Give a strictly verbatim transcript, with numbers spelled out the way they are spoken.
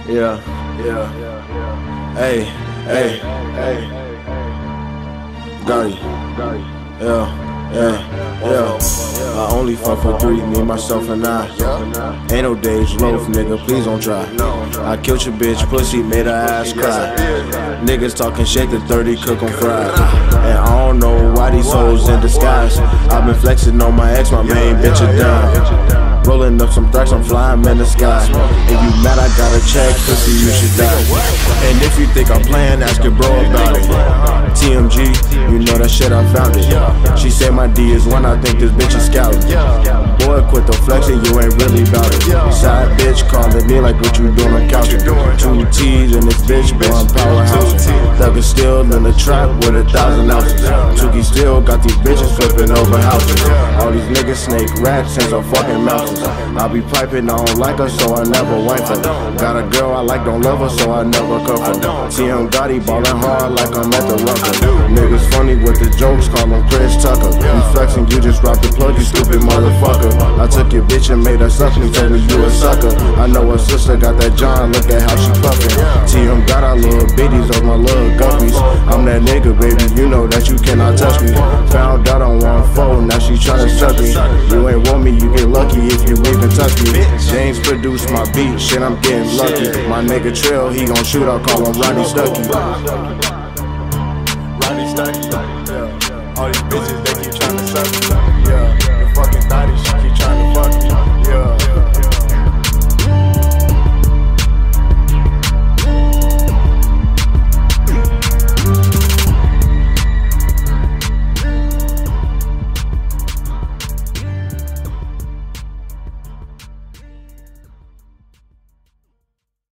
Yeah, yeah. Hey, hey, hey. Gotti. Yeah, yeah, yeah. I only fuck for three, me, myself, and I. Ain't no days loaf, nigga, please don't try. I killed your bitch, pussy, made her ass cry. Niggas talking shit, the thirty cook on fried. And I don't know why these hoes in disguise. I've been flexing on my ex, my main bitch a dime. Rolling up some threats, I'm flying in the sky. If you mad, I got a check, pussy, you should die. And if you think I'm playing, ask your bro about it. T M G, you know that shit, I found it. She say my D is one, I think this bitch is scouting. Boy, quit the flexing, you ain't really about it. Side bitch calling me like what you doing on couch. Two T's in this bitch, blowing powerhouse. Thug is still in the trap with a thousand ounces. Tuki still got these bitches flipping over houses. All these niggas snake rats since I'm fucking mountains. I be piping, I don't like her, so I never wife her. Got a girl I like, don't love her, so I never cuff her. T M Gotti ballin' hard like I'm at the Rucker. Niggas funny with the jokes, call him Chris Tucker. You flexing, you just dropped the plug, you stupid motherfucker. I took your bitch and made her suck me, told me you a sucker. I know her sister got that John, look at how she puffin'. T M got our little bitties on my little guppies. I'm that nigga, baby, you know that you cannot touch me. Found out on one phone, now she tryna suck me. You ain't want me, you get lucky if you even touch me. James produced my beat, shit, I'm getting lucky. My nigga Trill, he gon' shoot, I'll call him Ronnie Stuckey.